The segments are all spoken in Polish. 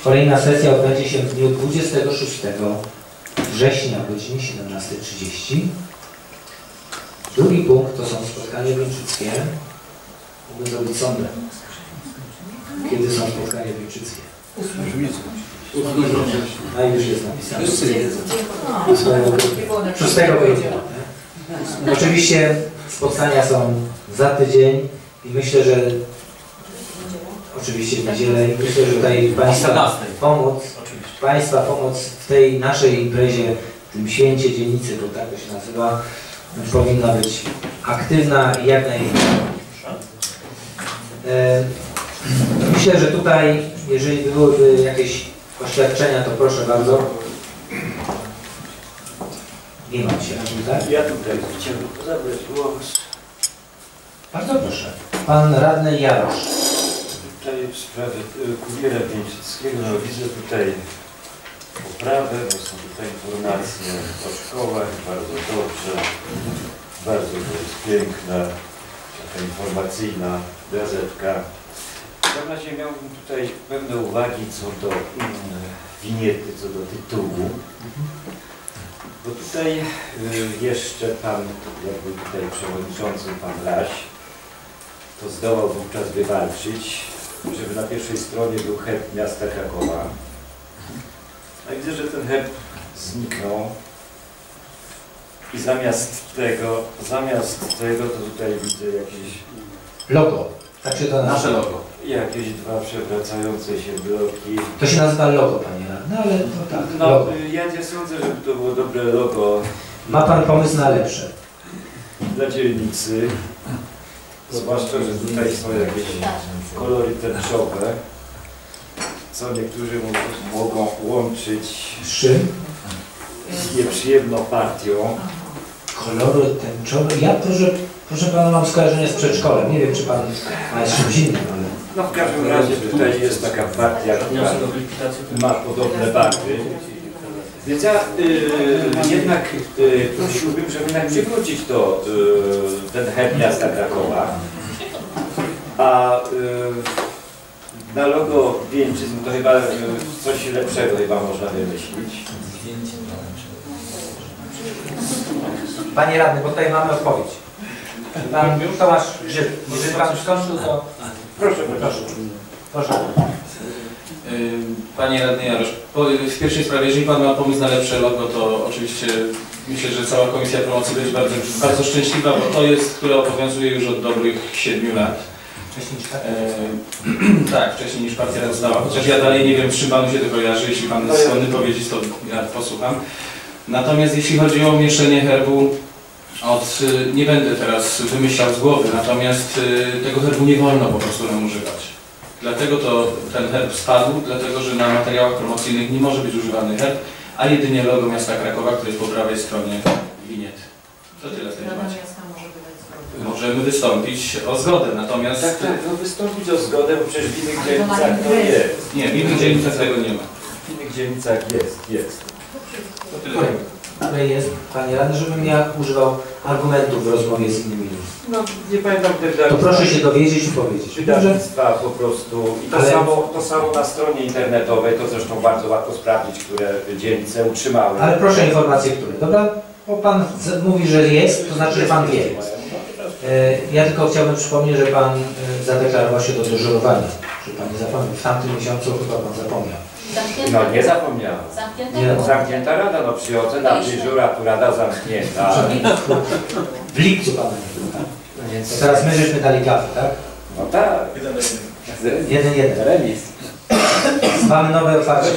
Kolejna sesja odbędzie się w dniu 26 września o godzinie 17:30. Drugi punkt to są spotkania wieńczyckie. Mogę zrobić sondę. Kiedy są spotkania wieńczyckie? A już jest napisane. 6 grudnia. Oczywiście spotkania są za tydzień i myślę, że oczywiście w niedzielę i myślę, że tutaj Państwa pomoc w tej naszej imprezie, w tym święcie dzielnicy, bo tak to się nazywa, powinna być aktywna i jak największa. Myślę, że tutaj, jeżeli byłyby jakieś oświadczenia, to proszę bardzo. Nie mam się, tak? Ja tutaj chciałbym zabrać głos. Bardzo proszę. Pan radny Jarosz. Tutaj w sprawie kuriera wieńczyckiego, no widzę tutaj poprawę, bo są tutaj informacje o szkołach, bardzo dobrze. Bardzo to jest piękna, taka informacyjna gazetka. W każdym razie miałbym tutaj pewne uwagi co do winiety, co do tytułu. Bo tutaj jeszcze pan, jak był tutaj przewodniczący, pan Raś, to zdołał wówczas wywalczyć, żeby na pierwszej stronie był herb miasta Krakowa. A widzę, że ten herb zniknął. I zamiast tego to tutaj widzę jakieś... Logo. Tak się to nazywa. Nasze logo. Jakieś dwa przewracające się bloki. To się nazywa logo, panie radny, ale to tak. No, Logo. ja nie sądzę, żeby to było dobre logo. Ma pan pomysł na lepsze? Dla dzielnicy. Zwłaszcza, że tutaj są jakieś kolory tęczowe, co niektórzy mogą łączyć Z czym? z nieprzyjemną partią. Kolory tęczowe? Ja proszę pana, mam skojarzenie z przedszkolem. Nie wiem, czy pan ma z czymś innym, ale... No w każdym razie tutaj jest taka partia, która ma podobne barwy. Więc ja jednak prosiłbym, żeby jednak przywrócić ten herb miasta Krakowa. A na logo wieńczyzn to chyba coś lepszego chyba można wymyślić. Panie radny, bo tutaj mamy odpowiedź. Pan Tomasz Grzyb. Jeżeli pan skończył, to... Proszę. Proszę. Panie radny Jarosz, w pierwszej sprawie, jeżeli pan ma pomysł na lepsze logo, to oczywiście myślę, że cała Komisja Promocji będzie bardzo szczęśliwa, bo to jest, które obowiązuje już od dobrych 7 lat. Wcześniej niż partia. Tak, wcześniej niż partia rozdała, chociaż ja dalej nie wiem, z czym panu się to kojarzy. Jeśli pan jest skłonny powiedzieć, to ja posłucham. Natomiast jeśli chodzi o umieszczenie herbu, nie będę teraz wymyślał z głowy, natomiast tego herbu nie wolno po prostu nam używać. Dlatego to ten herb spadł, dlatego że na materiałach promocyjnych nie może być używany herb, a jedynie logo miasta Krakowa, które jest po prawej stronie winiety. To tyle w tej temacie. Możemy wystąpić o zgodę, natomiast... Tak, no wystąpić o zgodę, bo przecież w innych dzielnicach to jest. Nie, w innych dzielnicach tego nie ma. W innych dzielnicach jest. To tyle. Ale jest, panie radny, żebym ja używał argumentów w rozmowie z innymi ludźmi. No nie pamiętam tych To proszę się dowiedzieć i powiedzieć. wydawnictwa po prostu. I to samo na stronie internetowej, to zresztą bardzo łatwo sprawdzić, które dzielnice utrzymały. Ale proszę informacje, które. Dobra? Bo pan mówi, że jest, to znaczy, że pan wie. Ja tylko chciałbym przypomnieć, że pan zadeklarował się do dyżurowania. Że pan nie zapomniał. W tamtym miesiącu chyba pan zapomniał. No nie zapomniałem. Nie, Zamknięta rada, no przychodzę na dyżur, a tu rada zamknięta. w lipcu pana nie było, tak? Więc teraz my żeśmy dali klapę, tak? No tak. 1-1. Remis. Mamy nowe otwarcie.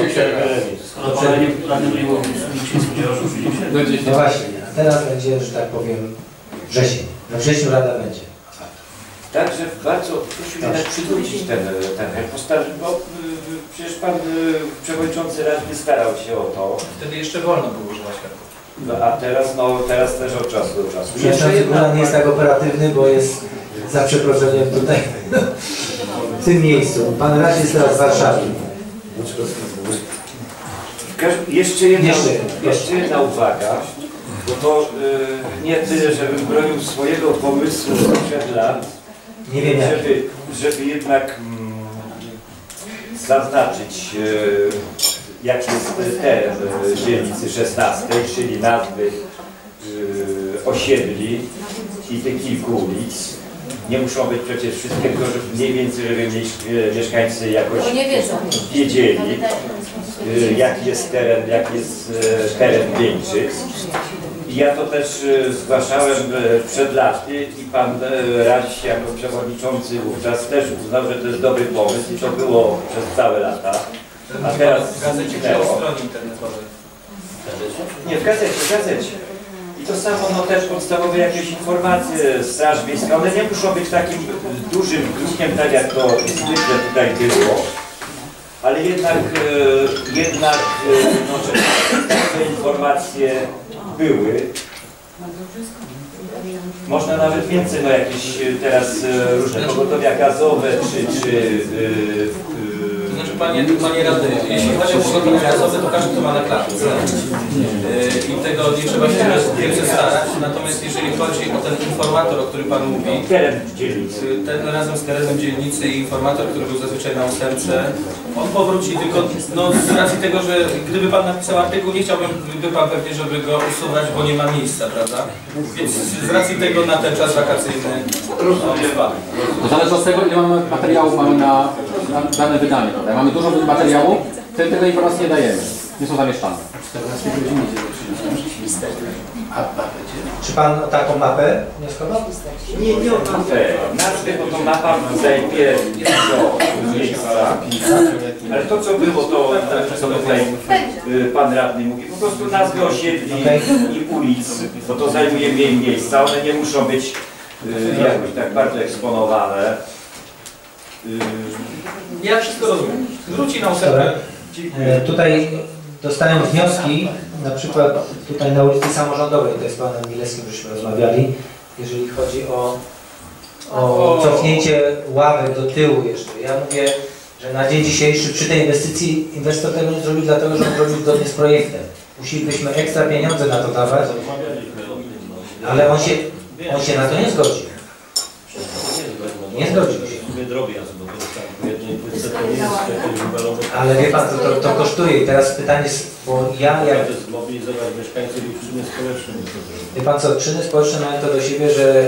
No właśnie, a teraz będzie, że tak powiem, wrzesień. We wrześniu rada będzie. Także bardzo prosił jednak przywrócić ten herb, bo przecież pan przewodniczący Radny starał się o to. Wtedy jeszcze wolno było używać herbów. No, a teraz też od czasu do czasu. Jeszcze jedna nie jest tak operatywny, bo jest za przeproszeniem tutaj w tym miejscu. Pan Raś jest teraz w Warszawie. Jeszcze jedna uwaga, bo to nie tyle, żebym bronił swojego pomysłu sprzed lat, Nie wiem jak. żeby jednak zaznaczyć, jaki jest teren dzielnicy 16, czyli nazwy osiedli i tych kilku ulic. Nie muszą być przecież wszystkie, tylko mniej więcej, żeby mieszkańcy jakoś wiedzieli, jaki jest teren wieńczyk. I ja to też zgłaszałem przed laty i pan Raś jako przewodniczący wówczas też uznał, że to jest dobry pomysł i to było przez całe lata. A teraz zniknęło. Nie, w gazecie. I to samo, no też podstawowe jakieś informacje, Straż Miejska, one nie muszą być takim dużym drukiem, tak jak to zwykle tutaj było, ale jednak no, te informacje były. Można nawet więcej, no jakieś teraz różne pogotowia gazowe, Panie radny, jeśli chodzi o pogotowie gazowe, to każdy to ma na klatce i tego nie trzeba się wielce starać. Natomiast jeżeli chodzi o ten informator, o którym Pan mówi, ten razem z terenem dzielnicy i informator, który był zazwyczaj na ósemce, on powróci, tylko no, z racji tego, że gdyby Pan napisał artykuł, nie chciałbym Pan pewnie, żeby go usuwać, bo nie ma miejsca, prawda? Więc z racji tego na ten czas wakacyjny to zależy od tego, ile mamy materiałów na dane wydanie, prawda? Mamy dużo materiału, wtedy tego informacji nie dajemy. Nie są zamieszczane. Czy Pan o taką mapę wnioskował? Nie o mapę. Nazwę, bo to mapa zajmie do miejsca. Ale to, co było, to co tutaj Pan Radny mówi, po prostu nazwy osiedli i ulic, bo to zajmuje mniej miejsca. One nie muszą być jakoś tak bardzo eksponowane. Ja wszystko rozumiem. Wróci na ósemkę. Tutaj dostałem wnioski, na przykład tutaj na ulicy Samorządowej, to jest z Panem Milewskim, żeśmy rozmawiali, jeżeli chodzi o cofnięcie ławek do tyłu jeszcze. Ja mówię, że na dzień dzisiejszy przy tej inwestycji inwestor tego nie zrobił dlatego, że on zrobił zgodnie z projektem. Musielibyśmy ekstra pieniądze na to dawać, ale on się na to nie zgodził. Nie zgodził się. Ale wie Pan, to kosztuje i teraz pytanie jest, bo ja jak... Wie Pan co, czyny społeczne mają to do siebie,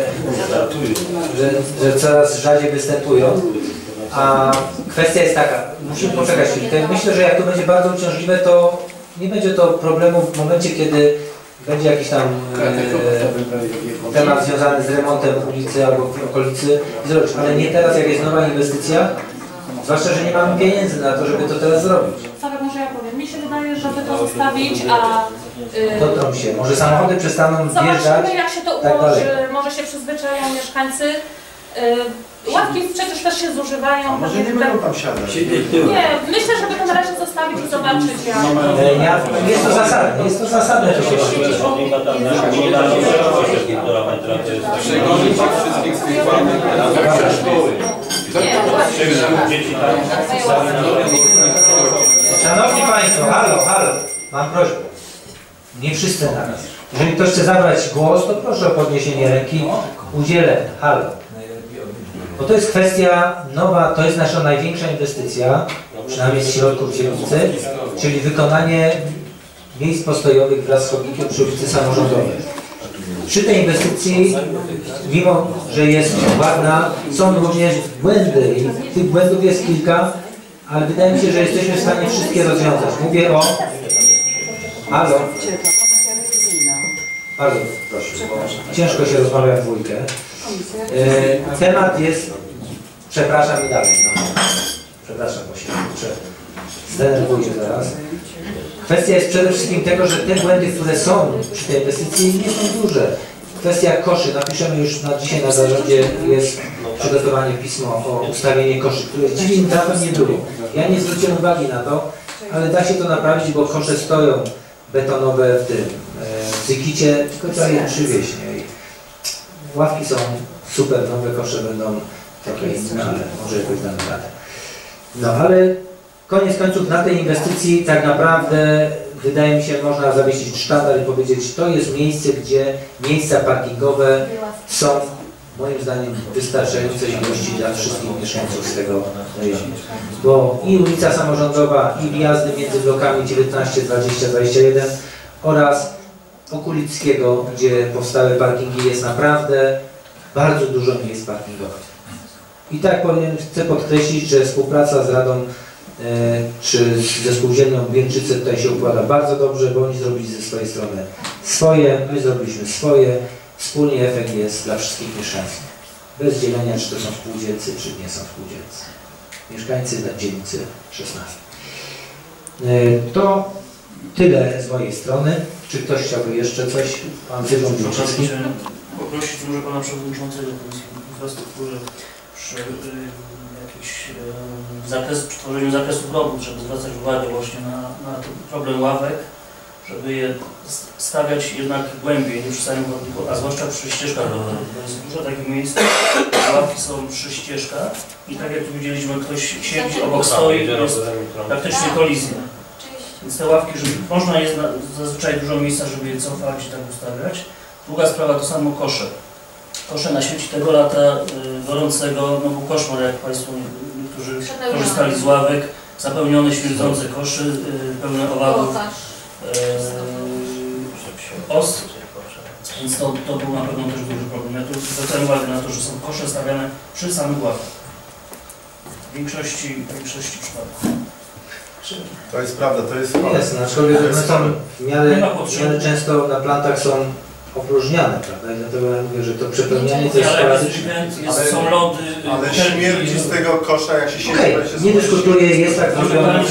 że coraz rzadziej występują, a kwestia jest taka, musimy poczekać. Myślę, że jak to będzie bardzo uciążliwe, to nie będzie to problemu w momencie, kiedy będzie jakiś tam temat związany z remontem ulicy albo w okolicy zrobić, ale nie teraz, jak jest nowa inwestycja, zwłaszcza, że nie mamy pieniędzy na to, żeby to teraz zrobić. Tak, może ja powiem. Mi się wydaje, żeby to zostawić, a... Dotrą się. Może samochody przestaną wjeżdżać. Zobaczymy, jak się to ułoży. Może się przyzwyczają mieszkańcy. Ławki przecież też się zużywają. A może nie będą tam siadać? Nie, myślę, żeby to na razie zostawić i zobaczyć, jak... Jest to zasadne, jest to zasadne. Szanowni Państwo, halo, mam prośbę. Nie wszyscy naraz. Jeżeli ktoś chce zabrać głos, to proszę o podniesienie ręki. Udzielę. Halo. Bo to jest kwestia nowa, to jest nasza największa inwestycja, przynajmniej z środków dzielnicy, czyli wykonanie miejsc postojowych wraz z chodnikiem przy ulicy Samorządowej. Przy tej inwestycji, mimo że jest ładna, są również błędy i tych błędów jest kilka, ale wydaje mi się, że jesteśmy w stanie wszystkie rozwiązać. Mówię o... Halo? Bardzo proszę, bo ciężko się rozmawia w dwójkę. Temat jest... Przepraszam i dalej. No. Przepraszam, bo się zdenerwuję zaraz. Kwestia jest przede wszystkim tego, że te błędy, które są przy tej inwestycji, nie są duże. Kwestia koszy. Napiszemy już dzisiaj na zarządzie, jest przygotowanie pismo o ustawienie koszy, które dziwnym trafem nie było. Ja nie zwróciłem uwagi na to, ale da się to naprawić, bo kosze stoją betonowe w tym cykicie, tylko trzeba je przywieźć. Ławki są super, nowe kosze będą trochę inne, ale może jakoś damy radę. No ale koniec końców na tej inwestycji tak naprawdę wydaje mi się, można zawiesić sztandar i powiedzieć, to jest miejsce, gdzie miejsca parkingowe są moim zdaniem wystarczającej ilości dla wszystkich mieszkańców z tego rejonu. Bo i ulica Samorządowa, i wjazdy między blokami 19, 20, 21 oraz Okulickiego, gdzie powstały parkingi, jest naprawdę bardzo dużo miejsc parkingowych. I tak powiem, chcę podkreślić, że współpraca z Radą czy ze Spółdzielnią Wieńczyce tutaj się układa bardzo dobrze, bo oni zrobili ze swojej strony swoje, my zrobiliśmy swoje. Wspólnie efekt jest dla wszystkich mieszkańców. Bez dzielenia, czy to są spółdzielcy, czy nie są spółdzielcy. Mieszkańcy dzielnicy 16. To tyle z mojej strony. Czy ktoś chciałby jeszcze coś? Pan Zygmunt Wilczewski. Poprosić może Pana Przewodniczącego Komisji Infrastruktury przy przy tworzeniu zakresów robót, żeby zwracać uwagę właśnie na problem ławek, żeby je stawiać jednak głębiej niż w samym chodniku, a zwłaszcza przy ścieżkach rowerowych. Jest dużo takich miejsc, ławki są przy ścieżkach i tak jak tu widzieliśmy, ktoś siedzi, obok stoi, to jest praktycznie kolizja. Więc te ławki, żeby można jest zazwyczaj dużo miejsca, żeby je cofać i tak ustawiać. Druga sprawa to samo kosze. Kosze na świecie tego lata gorącego, no był koszmar, jak Państwo niektórzy korzystali z ławek, zapełnione śmierdzące kosze, pełne owadów, os, więc to był na pewno też duży problem. Ja tu zwracam uwagę na to, że są kosze stawiane przy samych ławkach. W większości przypadków. To jest prawda, to jest... Jest, aczkolwiek one są w miarę często na plantach są opróżniane, prawda? I dlatego ja mówię, że to przepełnianie to jest sporadyczne. Są lody, ale śmierdzi z tego kosza, jak się siedzi. Nie dyskutuję, jest tak zrobione.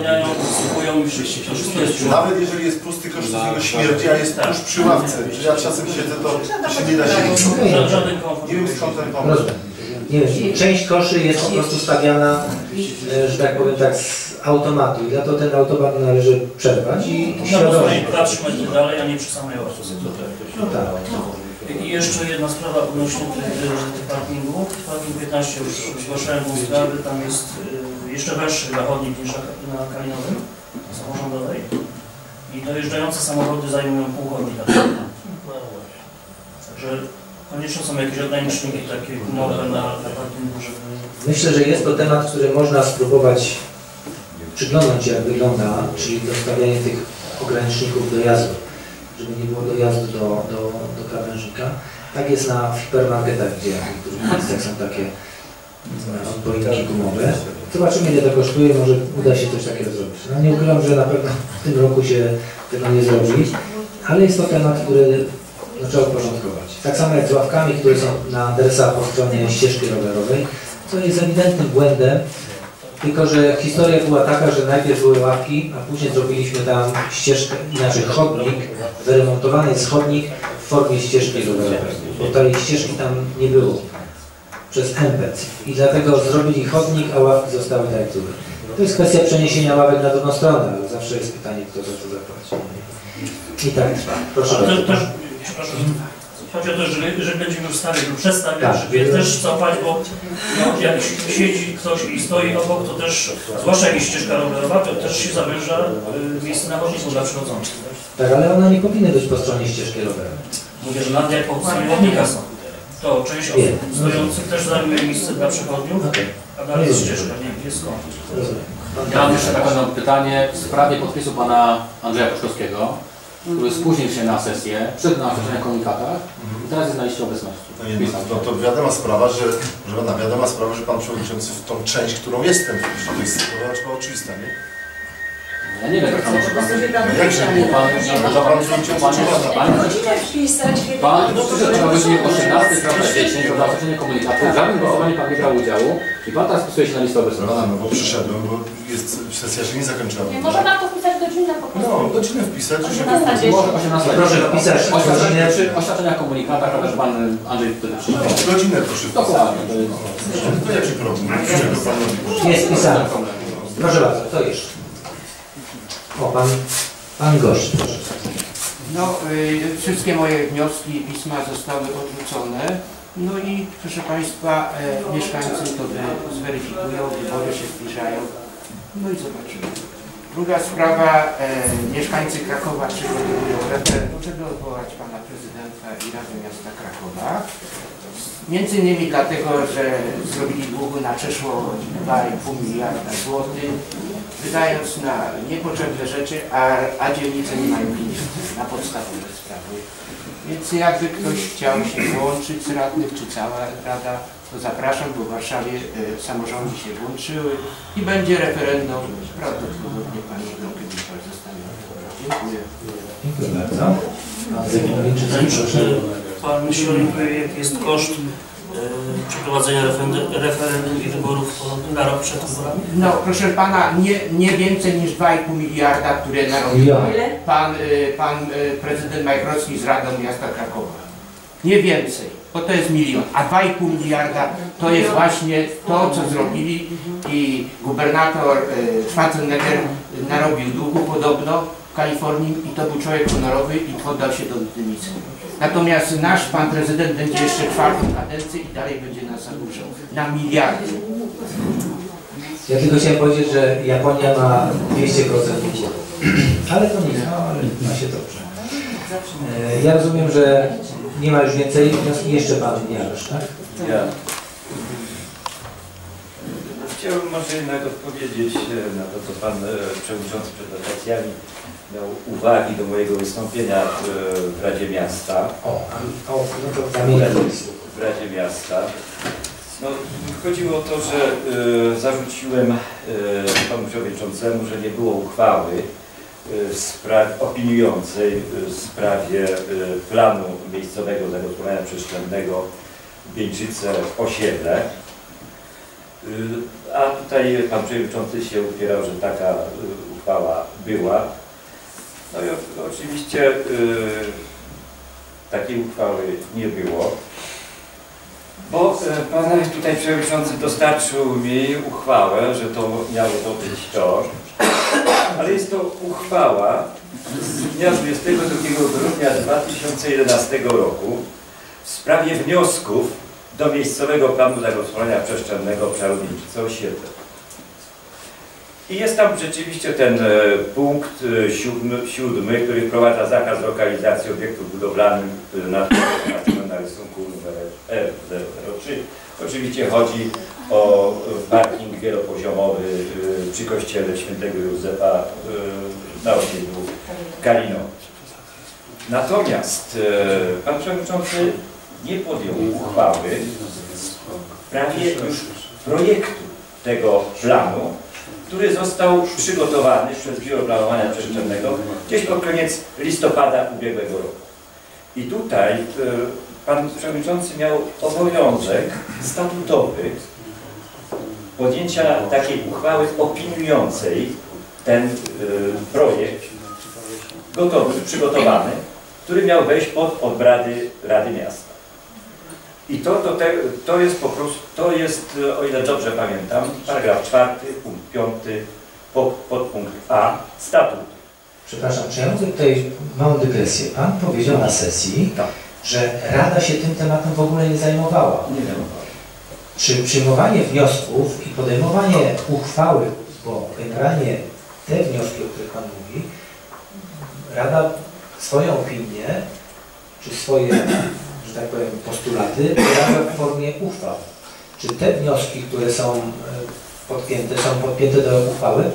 Nawet jeżeli jest pusty kosz, to z niego śmierdzi, a jest tuż przy ławce. Ja czasem siedzę, to się nie da siedzieć. Nie wiem skąd ten pomysł. Nie wiem, część koszy jest po prostu stawiana, że tak powiem tak, z automatu i dla to ten automat należy przerwać i świadomie. 2-3 metry dalej, a nie przy samej ławce. No tak. I jeszcze jedna sprawa odnośnie tych parkingów. Parking 15 już zgłaszałem tą sprawę, tam jest jeszcze węższy chodnik niż na Kalinowym, samorządowej. I dojeżdżające samochody zajmują pół chodnika. Także konieczne są jakieś ograniczniki takie gumowe na parkingu, żeby... Myślę, że jest to temat, który można spróbować przyglądnąć się, jak wygląda, czyli dostawianie tych ograniczników dojazdu, żeby nie było dojazdu do krawężnika. Tak jest na hipermarketach, gdzie w niektórych miejscach są takie odbojniki gumowe. Zobaczymy, ile to kosztuje, może uda się coś takiego zrobić. No, nie ukrywam, że na pewno w tym roku się tego nie zrobi, ale jest to temat, który trzeba uporządkować. Tak samo jak z ławkami, które są na adresach po stronie ścieżki rowerowej, to jest ewidentnym błędem, tylko że historia była taka, że najpierw były ławki, a później zrobiliśmy tam ścieżkę, inaczej chodnik, wyremontowany jest chodnik w formie ścieżki rowerowej, bo tej ścieżki tam nie było przez MPC i dlatego zrobili chodnik, a ławki zostały tak jak były. To jest kwestia przeniesienia ławek na drugą stronę, ale zawsze jest pytanie, kto za to zapłaci. I tak trwa. Proszę bardzo. Przepraszam, chodzi o to, że będziemy w stanie go przestawiać, żeby też cofać, bo no, jak siedzi ktoś i stoi obok, to też, zwłaszcza jak jest ścieżka rowerowa, to też się zawęża miejsce na chodniku dla przechodzących. Tak, ale one nie powinny być po stronie ścieżki rowerowej. Mówię, że nawet jak po stronie chodnika są, to część osób stojących też zajmuje miejsce dla przechodniów, a dalej jest ścieżka, nie jest skąd. Ja mam jeszcze takie pytanie w sprawie podpisu pana Andrzeja Koszkowskiego, który spóźnił się na sesję, przed na komunikatach i teraz jest na liście obecności. To wiadoma sprawa, że pan przewodniczący w tą część, którą jestem, to jest chyba oczywista, nie? Ja nie wiem, jak pan może pan... Jakże nie? Pan przyszedł na godzinie 18, prawda, 10, to zakończenie komunikatu, w żadnym głosowaniu pan nie brał udziału i pan teraz wpisuje się na listę obecności. No bo przyszedłem, bo sesja się nie zakończyła. Nie, może nam to wpisać godzinę po prostu. No, godzinę wpisać, żeby... Może 18. Proszę wpisać oświadczenia komunikata, prawda, że pan Andrzej wtedy przyjdzie. Godzinę proszę wpisać. Dokładnie. To jaki problem? Jest pisane. Proszę bardzo, to jeszcze. O, pan gość, proszę. No, wszystkie moje wnioski i pisma zostały odrzucone. No i proszę Państwa, mieszkańcy to zweryfikują, wybory się zbliżają. No i zobaczymy. Druga sprawa, mieszkańcy Krakowa przygotowują referendum, żeby odwołać pana prezydenta i Radę Miasta Krakowa. Między innymi dlatego, że zrobili długu na przeszło 2,5 miliarda złotych, wydając na niepotrzebne rzeczy, a dzielnice nie mają pieniędzy na podstawowe sprawy. Więc jakby ktoś chciał się włączyć z radnych, czy cała rada, to zapraszam, bo w Warszawie samorządy się włączyły i będzie referendum. Prawdopodobnie pani Gronkiewicz zostanie wybrana. Dziękuję. Dziękuję bardzo. Pan Zygmunt, proszę. Pan myśli, jaki jest koszt przeprowadzenia referendum i wyborów na rok przed wyborami? No proszę pana, nie więcej niż 2,5 miliarda, które narobił pan prezydent Majchrowski z Radą Miasta Krakowa. Nie więcej, bo to jest milion, a 2,5 miliarda to jest właśnie to, co zrobili i gubernator Schwarzenegger narobił długu podobno w Kalifornii i to był człowiek honorowy i poddał się do dymisji. Natomiast nasz pan prezydent będzie jeszcze czwartą kadencję i dalej będzie nas zadłużał na miliardy. Ja tylko chciałem powiedzieć, że Japonia ma 200% długu. Ale to nie, no, ale ma się dobrze. Ja rozumiem, że nie ma już więcej wniosków. Jeszcze pan Jarosz, tak? Ja. Chciałbym może jednak odpowiedzieć na to, co pan przewodniczący przed wakacjami miał uwagi do mojego wystąpienia w Radzie Miasta. W Radzie Miasta. No, chodziło o to, że zarzuciłem panu przewodniczącemu, że nie było uchwały opiniującej w sprawie planu miejscowego zagospodarowania przestrzennego Bieńczyce-Osiedle. A tutaj pan przewodniczący się upierał, że taka uchwała była. No i oczywiście takiej uchwały nie było, bo pan tutaj przewodniczący dostarczył mi uchwałę, że to miało dotyczyć to, ale jest to uchwała z dnia 22 grudnia 2011 roku w sprawie wniosków do miejscowego planu zagospodarowania przestrzennego obszaru Bieńczyce-Osiedle. I jest tam rzeczywiście ten punkt 7, który wprowadza zakaz lokalizacji obiektów budowlanych na rysunku numer R003. Oczywiście chodzi o parking wielopoziomowy przy kościele świętego Józefa na osiedlu Kalinowo. Natomiast pan przewodniczący nie podjął uchwały w sprawie już projektu tego planu, który został przygotowany przez Biuro Planowania Przestrzennego gdzieś pod koniec listopada ubiegłego roku. I tutaj pan przewodniczący miał obowiązek statutowy podjęcia takiej uchwały opiniującej ten projekt gotowy, przygotowany, który miał wejść pod obrady Rady Miasta. I to jest po prostu, to jest, o ile dobrze pamiętam, paragraf 4, punkt 5, podpunkt A statutu. Przepraszam, czy ja mogę tutaj małą dygresję? Pan powiedział na sesji, że Rada się tym tematem w ogóle nie zajmowała. Nie wiem. Czy przyjmowanie wniosków i podejmowanie uchwały, bo generalnie te wnioski, o których Pan mówi, Rada swoją opinię, czy swoje, że tak powiem, postulaty wyraża w formie uchwał. Czy te wnioski, które są podpięte do uchwały?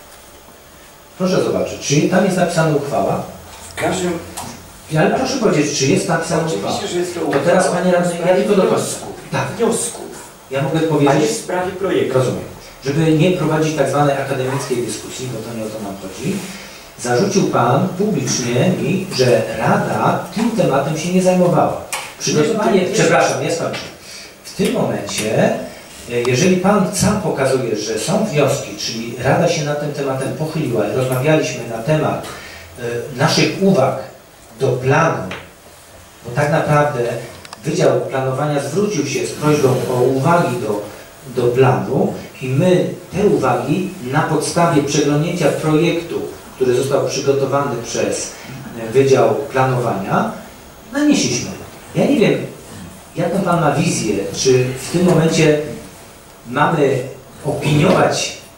Proszę zobaczyć, czy tam jest napisana uchwała? W każdym... Ale proszę powiedzieć, czy jest napisana uchwała? Oczywiście, że jest to uchwała. To teraz, panie radny, ja tylko do końca. Tak. Wniosków. Ja mogę powiedzieć... A nie w sprawie projektu. Rozumiem. Żeby nie prowadzić tak zwanej akademickiej dyskusji, bo to nie o to nam chodzi, zarzucił Pan publicznie mi, że Rada tym tematem się nie zajmowała. Przygotowanie... Przepraszam, ja skończę. W tym momencie, jeżeli Pan sam pokazuje, że są wnioski, czyli Rada się nad tym tematem pochyliła i rozmawialiśmy na temat naszych uwag do planu, bo tak naprawdę Wydział Planowania zwrócił się z prośbą o uwagi do planu i my te uwagi na podstawie przeglądnięcia projektu, który został przygotowany przez Wydział Planowania, nanieśliśmy. Ja nie wiem, jaką Pan ma wizję, czy w tym momencie mamy opiniować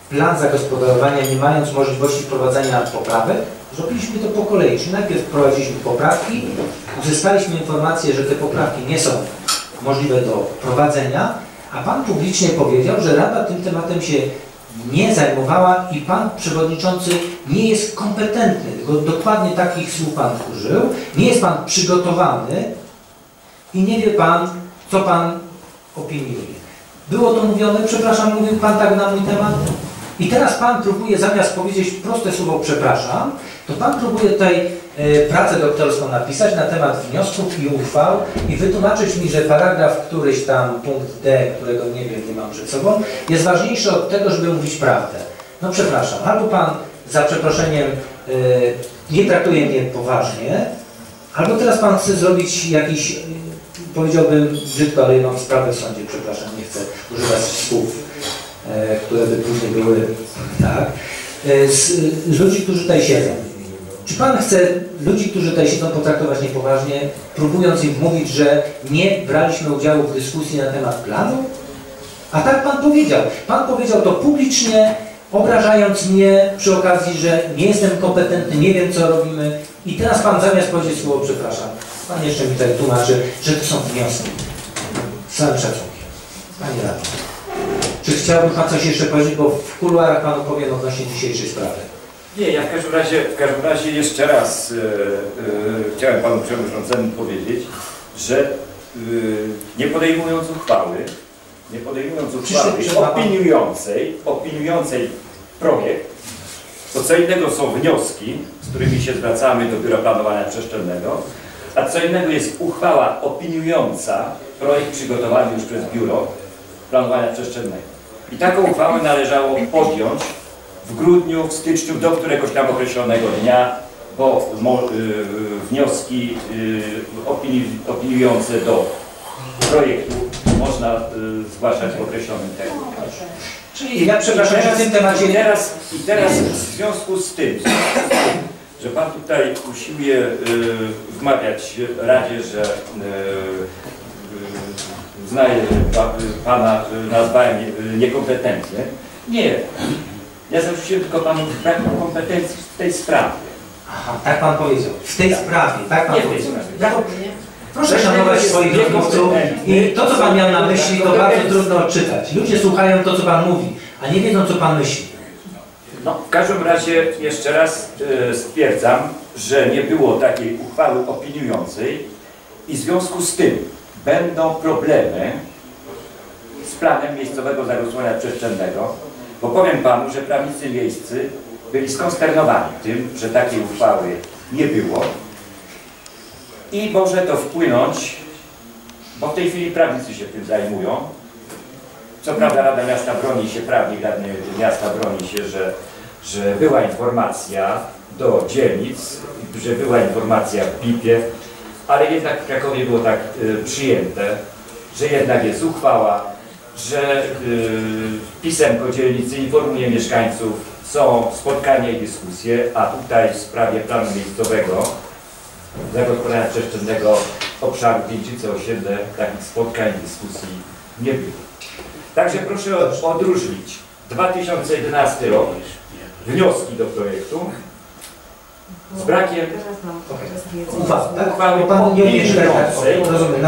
plan zagospodarowania, nie mając możliwości wprowadzenia poprawek? Zrobiliśmy to po kolei, czyli najpierw wprowadziliśmy poprawki, uzyskaliśmy informację, że te poprawki nie są możliwe do wprowadzenia, a Pan publicznie powiedział, że Rada tym tematem się nie zajmowała i Pan Przewodniczący nie jest kompetentny, tylko dokładnie takich słów Pan użył, nie jest Pan przygotowany i nie wie Pan, co Pan opiniuje. Było to mówione, przepraszam, mówił Pan tak na mój temat i teraz Pan próbuje zamiast powiedzieć proste słowo przepraszam, to Pan próbuje tutaj pracę doktorską napisać na temat wniosków i uchwał i wytłumaczyć mi, że paragraf któryś tam, punkt D, którego nie wiem, nie mam przed sobą, jest ważniejszy od tego, żeby mówić prawdę. No przepraszam, albo Pan za przeproszeniem nie traktuje mnie poważnie, albo teraz Pan chce zrobić jakiś, powiedziałbym brzydko, ale ja mam sprawę w sądzie, przepraszam, nie chcę używać słów, które by później były, tak, z ludzi, którzy tutaj siedzą. Czy Pan chce ludzi, którzy tutaj siedzą, potraktować niepoważnie, próbując im mówić, że nie braliśmy udziału w dyskusji na temat planu? A tak Pan powiedział. Pan powiedział to publicznie, obrażając mnie przy okazji, że nie jestem kompetentny, nie wiem, co robimy. I teraz Pan zamiast powiedzieć słowo przepraszam, Pan jeszcze mi tutaj tłumaczy, że to są wnioski. Z całym szacunkiem. Panie Radny, czy chciałby Pan coś jeszcze powiedzieć, bo w kuluarach Panu powiem odnośnie dzisiejszej sprawy. Nie, ja w każdym razie jeszcze raz chciałem Panu Przewodniczącemu powiedzieć, że nie podejmując uchwały opiniującej projekt, to co innego są wnioski, z którymi się zwracamy do Biura Planowania Przestrzennego, a co innego jest uchwała opiniująca projekt przygotowany już przez Biuro Planowania Przestrzennego. I taką uchwałę należało podjąć w grudniu, w styczniu, do któregoś tam określonego dnia, bo wnioski opiniujące do projektu można zgłaszać w określonym terminie. Czyli ja przepraszam, że w tym temacie... I teraz w związku z tym, że Pan tutaj usiłuje wmawiać Radzie, że uznaje Pana, nazwałem niekompetentny. Nie. Ja zarzuciłem tylko Panu brak kompetencji w tej sprawie. Aha, tak Pan powiedział. W tej sprawie, tak Pan powiedział. Proszę Coś szanować jest swoich rozmówców i to, co Pan miał na myśli, to bardzo trudno odczytać. Ludzie słuchają to, co Pan mówi, a nie wiedzą, co Pan myśli. No, w każdym razie jeszcze raz stwierdzam, że nie było takiej uchwały opiniującej i w związku z tym będą problemy z planem miejscowego zagospodarowania przestrzennego, bo powiem Panu, że prawnicy miejscy byli skonsternowani tym, że takiej uchwały nie było i może to wpłynąć, bo w tej chwili prawnicy się tym zajmują. Co prawda Rada Miasta broni się, prawnik Rady Miasta broni się, że była informacja do dzielnic, że była informacja w BIP-ie, ale jednak w Krakowie było tak przyjęte, że jednak jest uchwała, że pisemko dzielnicy informuje mieszkańców, są spotkania i dyskusje, a tutaj w sprawie planu miejscowego zagospodarowania przestrzennego obszaru Wieńczyce osiedle takich spotkań i dyskusji nie było. Także proszę odróżnić 2011 rok, wnioski do projektu z brakiem uchwały opiniującej,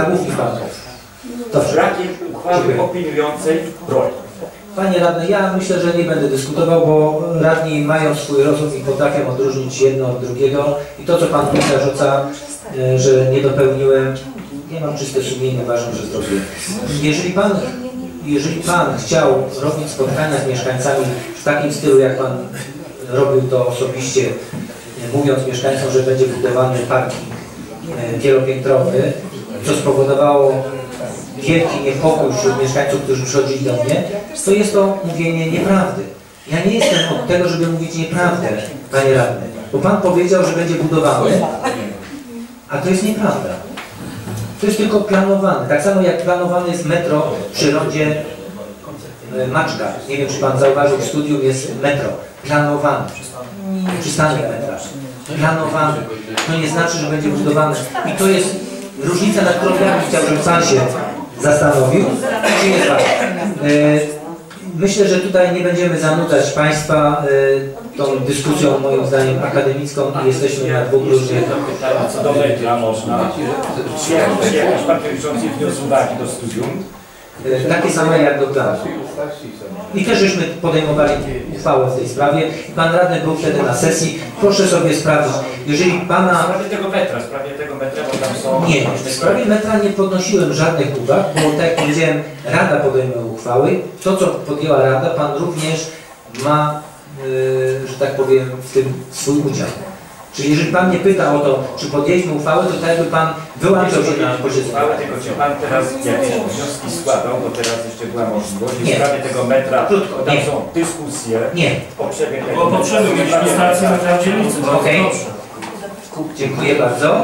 z brakiem uchwały opiniującej projekt. Panie Radny, ja myślę, że nie będę dyskutował, bo radni mają swój rozum i potrafią odróżnić jedno od drugiego i to, co Pan mi zarzuca, że nie dopełniłem, nie mam czyste sumienie, uważam, że zrobiłem. Jeżeli Pan chciał robić spotkania z mieszkańcami w takim stylu, jak Pan robił to osobiście, mówiąc mieszkańcom, że będzie budowany parking wielopiętrowy, co spowodowało wielki niepokój wśród mieszkańców, którzy przychodzili do mnie, to jest to mówienie nieprawdy. Ja nie jestem od tego, żeby mówić nieprawdę, Panie Radny, bo Pan powiedział, że będzie budowany, a to jest nieprawda. To jest tylko planowane. Tak samo jak planowane jest metro przy rondzie Maczka. Nie wiem, czy Pan zauważył, w studium jest metro. Planowane. Przystanek metra. Planowane. To nie znaczy, że będzie budowane. I to jest różnica, nad którą ja bym chciał, żeby Pan się zastanowił. Czy jest ważne. myślę, że tutaj nie będziemy zanudzać Państwa tą dyskusją, moim zdaniem, akademicką i jesteśmy na dwóch różnych... A co do media można? Czy jakaś partia liczący wniósł uwagi do studium? Takie same jak do planu. I też żeśmy podejmowali uchwałę w tej sprawie. Pan radny był wtedy na sesji. Proszę sobie sprawdzić. Jeżeli Pana... W sprawie tego metra, bo tam są... Nie, w sprawie metra nie podnosiłem żadnych uwag, bo tak jak powiedziałem, Rada podejmuje uchwały. To, co podjęła Rada, Pan również ma, że tak powiem, w tym swój udział. Czyli jeżeli Pan mnie pyta o to, czy podjęliśmy uchwałę, to tak jakby Pan wyłączał się na posiedzeniu. Tylko czy Pan teraz jakieś wnioski składał, bo teraz jeszcze była możliwość w sprawie tego metra, bo tam są dyskusje. Nie. Bo poprzednio mieliśmy stację metra w dzielnicy. Okej. Dziękuję bardzo.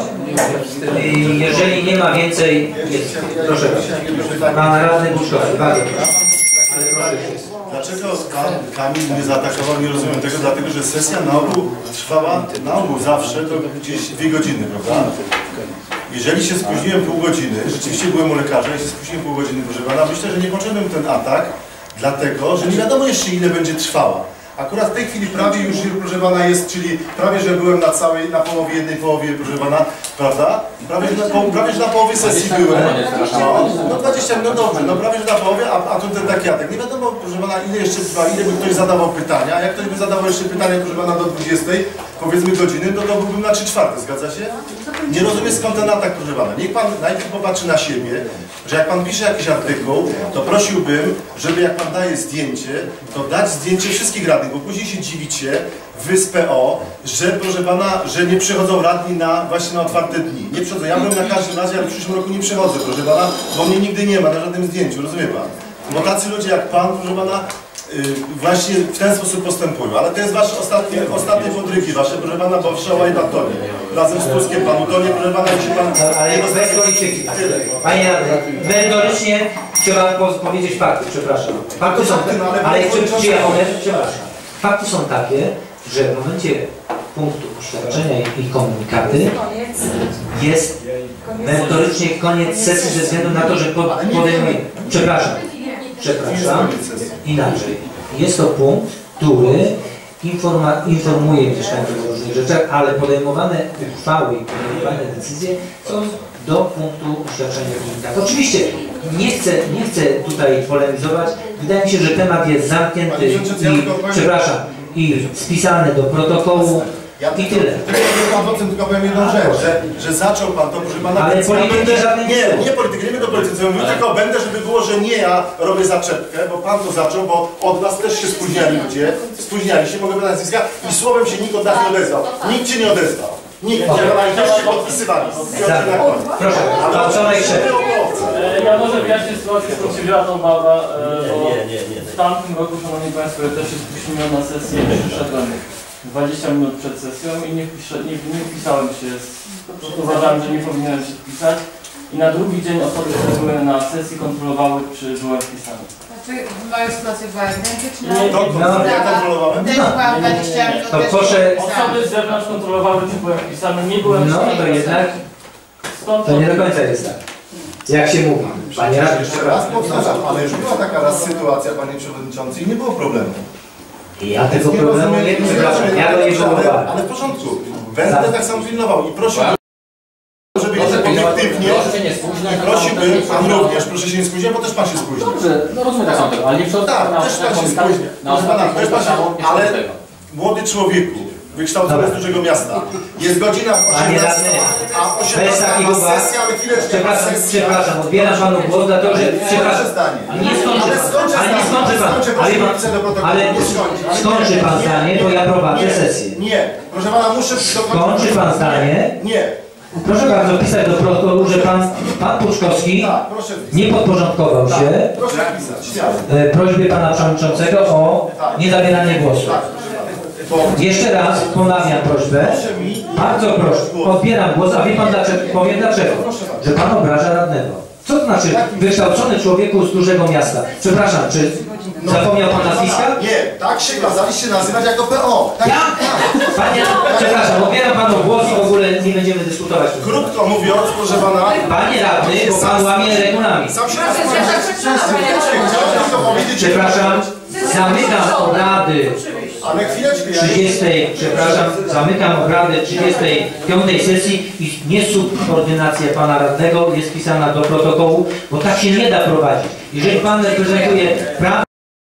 Jeżeli nie ma więcej... Proszę. Pan radny Buczkowski, bardzo proszę. Ale proszę się. Dlaczego pan Kamil nie zaatakował, nie rozumiem tego, dlatego że sesja na ogół trwała, na ogół zawsze, to gdzieś 2 godziny, prawda? Jeżeli się spóźniłem pół godziny, rzeczywiście byłem u lekarza i się spóźniłem pół godziny, proszę pana, myślę, że nie poszedłem ten atak, dlatego, że nie wiadomo jeszcze ile będzie trwała. Akurat w tej chwili prawie już, proszę pana, jest, czyli prawie, że byłem na połowie, jednej połowie, proszę pana, prawda? Prawie, że na połowie sesji byłem. No 20 minut, dobrze, no prawie, że na połowie, a tu ten taki atak. Nie wiadomo, proszę pana, ile jeszcze trwa, ile by ktoś zadawał pytania. Jak ktoś by zadawał jeszcze pytania, proszę pana, do 20, powiedzmy godziny, to byłbym na 3/4, zgadza się? Nie rozumiem skąd ten atak, proszę pana. Niech pan najpierw popatrzy na siebie, że jak pan pisze jakiś artykuł, to prosiłbym, żeby jak pan daje zdjęcie, to dać zdjęcie wszystkich radnych, bo później się dziwicie, wy z PO, że proszę pana, że nie przychodzą radni właśnie na otwarte dni. Nie przychodzą. Ja byłem na każdym razie, ale w przyszłym roku nie przychodzę, proszę pana, bo mnie nigdy nie ma na żadnym zdjęciu, rozumie pan? Bo tacy ludzie jak pan, proszę pana, właśnie w ten sposób postępują. Ale to jest wasze ostatnie podryki wasze, proszę pana, bo wszoła i batonie. Razem z Tuskiem panu to nie, proszę pana, jeśli pan... Ale panie radny, merytorycznie trzeba powiedzieć fakty, przepraszam. Fakty są takie, ale przepraszam. Fakty są takie, że w momencie punktu oświadczenia i komunikaty jest merytorycznie koniec sesji ze względu na to, że podejmuje... Przepraszam, inaczej. Jest to punkt, który informuje mieszkańców o różnych rzeczach, ale podejmowane uchwały i podejmowane decyzje są do punktu oświadczenia komunikatu. Oczywiście nie chcę tutaj polemizować. Wydaje mi się, że temat jest zamknięty i, przepraszam, i spisany do protokołu. I tyle. Tylko powiem jedną rzecz, że zaczął pan to, proszę pana... Ale polityki żadnej nie polityki, nie będę politycy mówił, tylko będę, żeby było, że nie ja robię zaczepkę, bo pan to zaczął, bo od nas też się spóźniali ludzie, mogę podać nazwiska i słowem się nikt od nas nie odezwał. Nikt się nie odezwał. Nikt, też się podpisywali. Proszę, pan co jeszcze? Ja może wyjaśnię sytuację z przedsiębiorcą Baba. W tamtym roku, szanowni państwo, ja też się spóźniłem na sesję, przyszedłem 20 minut przed sesją i nie wpisałem się, uważałem, że nie powinienem się wpisać i na drugi dzień osoby, które były na sesji, kontrolowały, czy byłem wpisany. Znaczy, moja sytuacja była identyczna. Ja kontrolowałem? Też byłam 20 minut. To proszę... Osoby z zewnątrz kontrolowały, czy byłem wpisany, nie byłem wpisany. No to jednak... To nie do końca jest tak. Jak się mówi, panie radny, jeszcze raz powtarzam, ale już była taka raz sytuacja, panie przewodniczący, i nie było problemu. Ja tego problemu nie przepraszam, ja do niego uwagę. Ale w porządku, będę tak samo pilnował i prosiłbym, żeby obiektywnie, prosiłbym, pan również, proszę się nie spóźnić, bo też pan się spóźnił. Dobrze, no rozumiem tak samo tego, ale nie przychodzę Tak, też pan się spóźnił, ale młody człowieku, wykształcony z dużego miasta, jest godzina 18, a 18 ma sesja, ale chwileczkę ma sesja. Przepraszam, odbieram panu głos, dlatego że... Przepraszam, nie skończy pan zdanie, bo ja prowadzę sesję. Nie, proszę pana, muszę... Skończy pan zdanie? Nie. Proszę bardzo pisać do protokołu, że pan Puczkowski nie podporządkował się prośbie pana przewodniczącego o niezabieranie głosu. Jeszcze raz ponawiam prośbę. Bardzo proszę, odbieram głos, a wie pan dlaczego? Powiem dlaczego. Że pan obraża radnego. Co to znaczy wykształcony człowieku z dużego miasta? Przepraszam, czy zapomniał pan nazwiska? Nie, tak się kazaliście nazywać jako PO. Tak, ja? Panie, przepraszam, odbieram panu głos i w ogóle nie będziemy dyskutować. Krótko mówiąc, proszę pana... Panie radny, bo pan łamie regulamin. Sam się chciałem tylko powiedzieć... Przepraszam, Zamykam obrady Ale chwileczkę, 30, przepraszam, zamykam obrady 35 sesji i niesubordynacja pana radnego jest pisana do protokołu, bo tak się nie da prowadzić. Jeżeli pan reprezentuje prawo